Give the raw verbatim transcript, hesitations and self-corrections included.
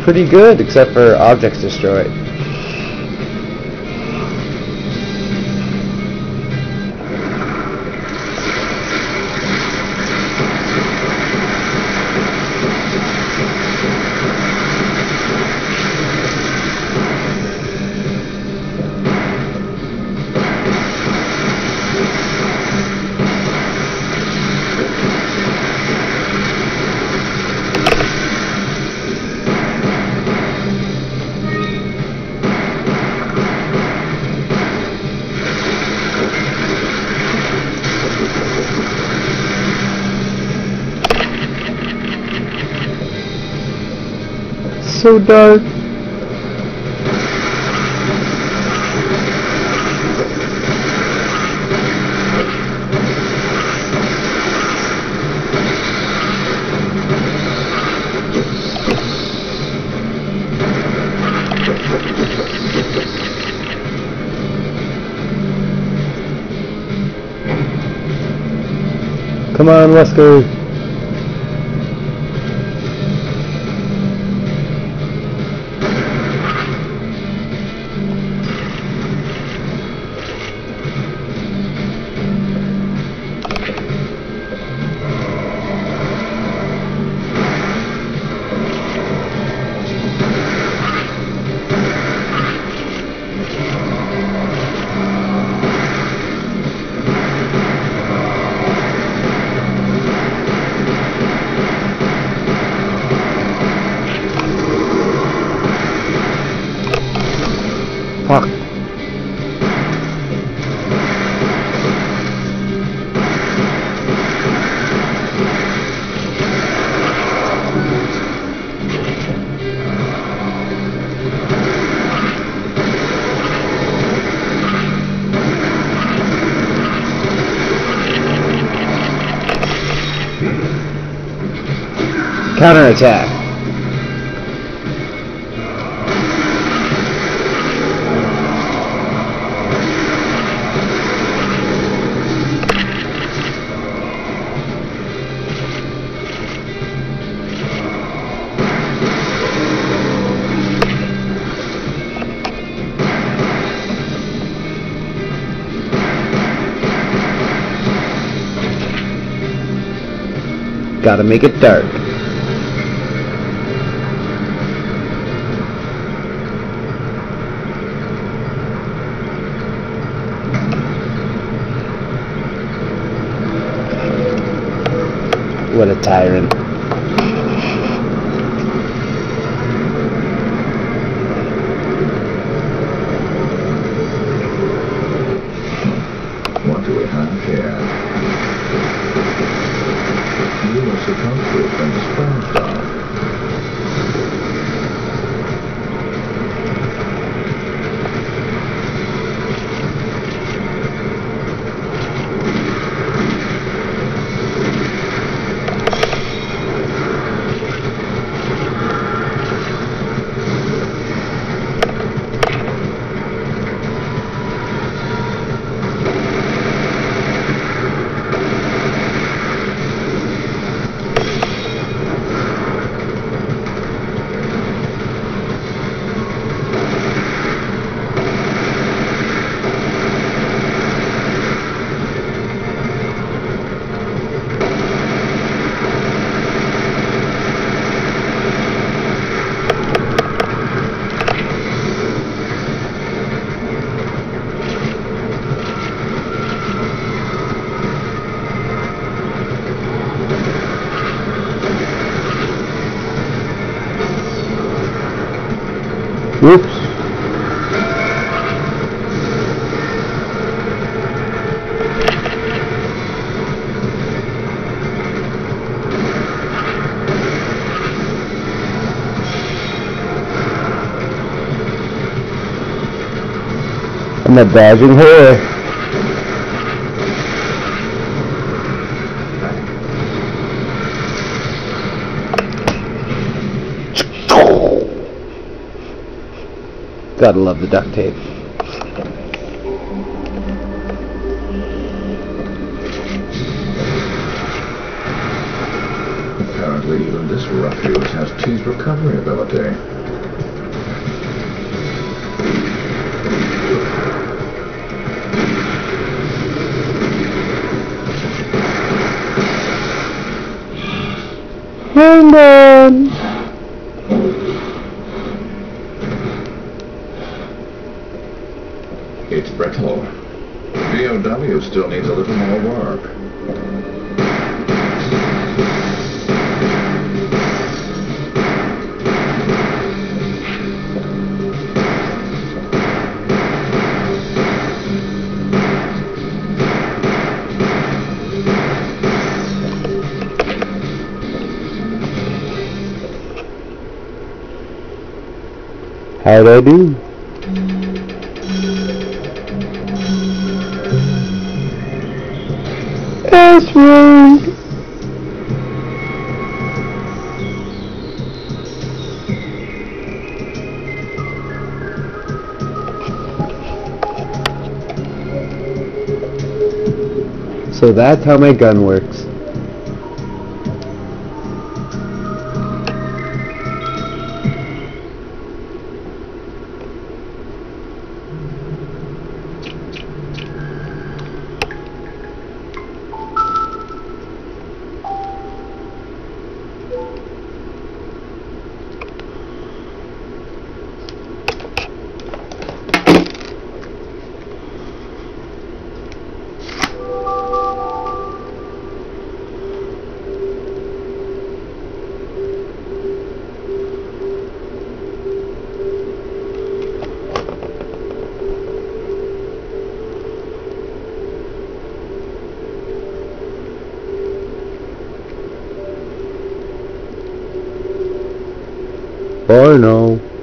pretty good, except for objects destroyed. So dark. Come on, Wesker. Fuck. Counterattack. Gotta make it dark. What a tyrant. What do we have here? You must have come through from the sponge star. Whoops. I'm a dodging her. Gotta love the duct tape. Apparently even this refuge has T's recovery ability. gun! It's brittle. V O W still needs a little more work. How'd I do? That's right. So that's how my gun works. Or no.